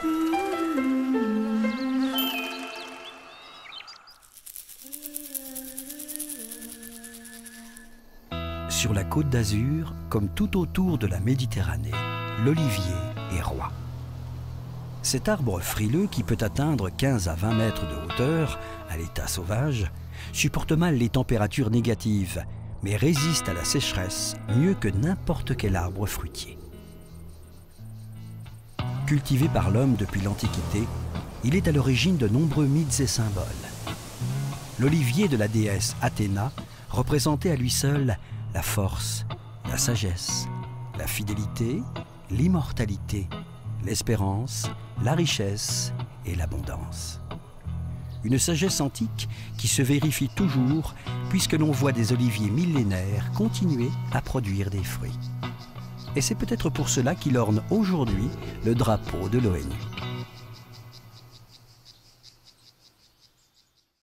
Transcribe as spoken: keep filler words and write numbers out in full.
Sur la Côte d'Azur, comme tout autour de la Méditerranée, l'olivier est roi. Cet arbre frileux qui peut atteindre quinze à vingt mètres de hauteur, à l'état sauvage, supporte mal les températures négatives, mais résiste à la sécheresse mieux que n'importe quel arbre fruitier. Cultivé par l'homme depuis l'Antiquité, il est à l'origine de nombreux mythes et symboles. L'olivier de la déesse Athéna représentait à lui seul la force, la sagesse, la fidélité, l'immortalité, l'espérance, la richesse et l'abondance. Une sagesse antique qui se vérifie toujours puisque l'on voit des oliviers millénaires continuer à produire des fruits. Et c'est peut-être pour cela qu'il orne aujourd'hui le drapeau de l'O N U.